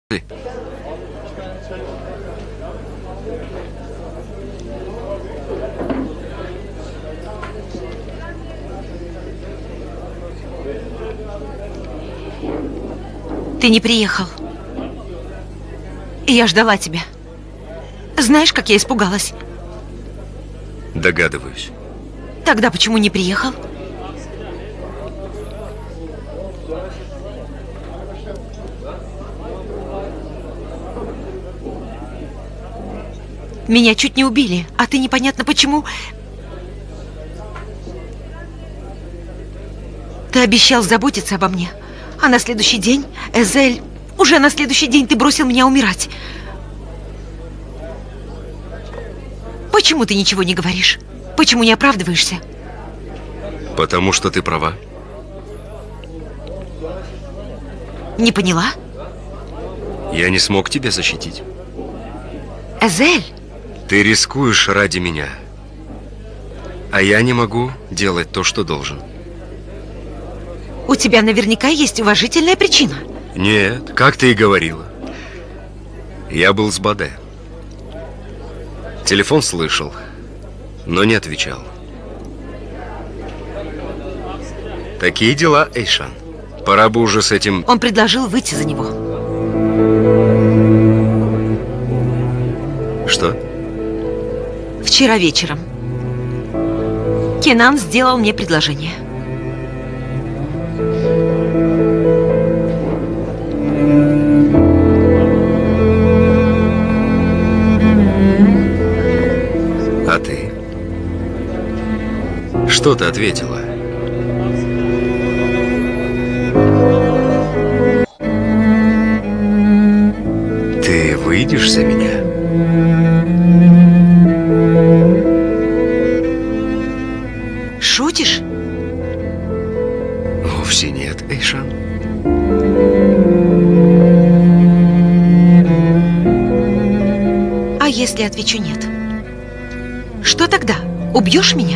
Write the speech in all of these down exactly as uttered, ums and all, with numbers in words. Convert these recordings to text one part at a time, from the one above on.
Ты не приехал. Я ждала тебя. Знаешь, как я испугалась? Догадываюсь. Тогда почему не приехал? Меня чуть не убили, а ты непонятно почему. Ты обещал заботиться обо мне, а на следующий день, Эзель, уже на следующий день ты бросил меня умирать. Почему ты ничего не говоришь? Почему не оправдываешься? Потому что ты права. Не поняла? Я не смог тебя защитить. Эзель! Ты рискуешь ради меня, а я не могу делать то, что должен. У тебя наверняка есть уважительная причина. Нет, как ты и говорила. Я был с Баде. Телефон слышал, но не отвечал. Такие дела, Эйшан. Пора бы уже с этим... Он предложил выйти за него. Что? Вчера вечером Кенан сделал мне предложение. А ты? Что ты ответила? Ты выйдешь за меня? Шутишь? Вовсе нет, Эйшан. А если отвечу нет? Что тогда? Убьешь меня?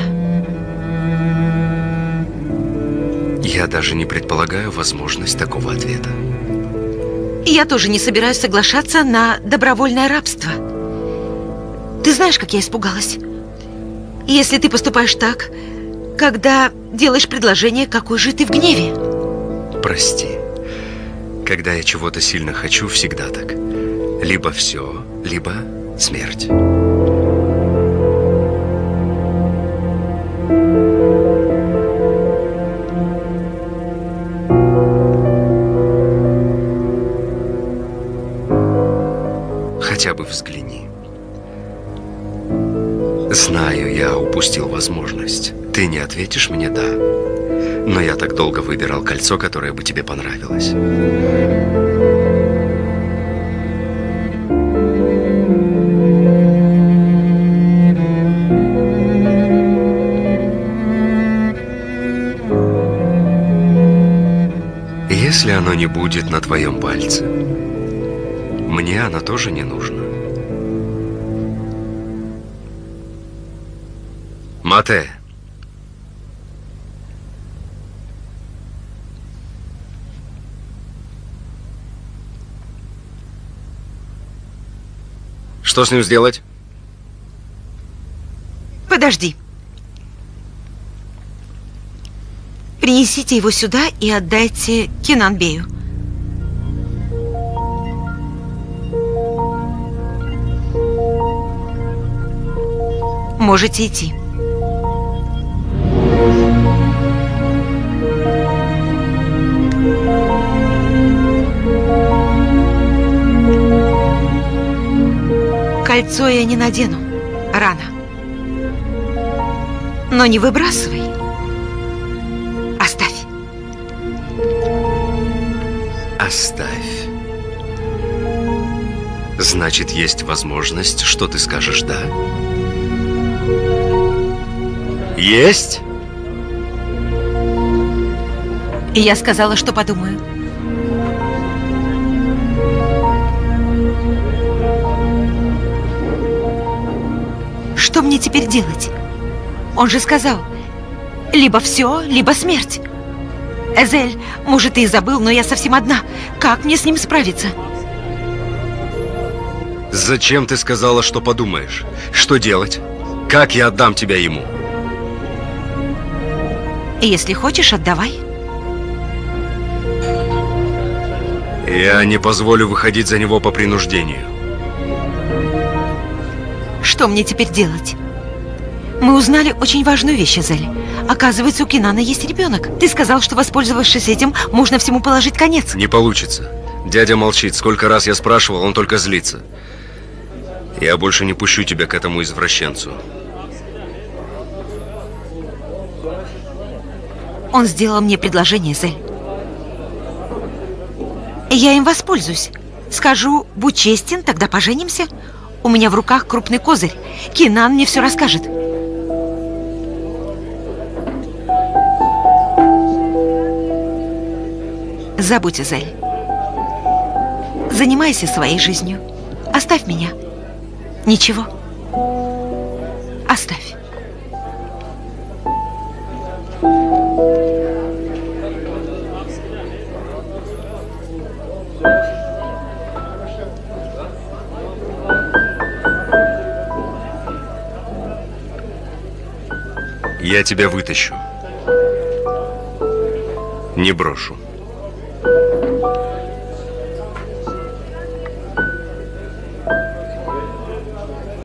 Я даже не предполагаю возможность такого ответа. Я тоже не собираюсь соглашаться на добровольное рабство. Ты знаешь, как я испугалась? Если ты поступаешь так, когда делаешь предложение, какой же ты в гневе? Прости. Когда я чего-то сильно хочу, всегда так. Либо все, либо смерть. Хотя бы взгляни. Знаю, я упустил возможность. Ты не ответишь мне «да». Но я так долго выбирал кольцо, которое бы тебе понравилось. Если оно не будет на твоем пальце, мне оно тоже не нужно. Мате. Что с ним сделать? Подожди. Принесите его сюда и отдайте Кенанбею. Можете идти. Кольцо я не надену. Рано. Но не выбрасывай. Оставь. Оставь. Значит, есть возможность, что ты скажешь «да»? Есть? И я сказала, что подумаю. Что мне теперь делать? Он же сказал, либо все, либо смерть. Эзель, может, ты и забыл, но я совсем одна. Как мне с ним справиться? Зачем ты сказала, что подумаешь? Что делать? Как я отдам тебя ему? Если хочешь, отдавай. Я не позволю выходить за него по принуждению. Что мне теперь делать? Мы узнали очень важную вещь, Азель. Оказывается, у Кенана есть ребенок. Ты сказал, что, воспользовавшись этим, можно всему положить конец. Не получится. Дядя молчит. Сколько раз я спрашивал, он только злится. Я больше не пущу тебя к этому извращенцу. Он сделал мне предложение, Азель. Я им воспользуюсь. Скажу, будь честен, тогда поженимся. У меня в руках крупный козырь. Кенан мне все расскажет. Забудь, Азель. Занимайся своей жизнью. Оставь меня. Ничего. Оставь. Я тебя вытащу. Не брошу.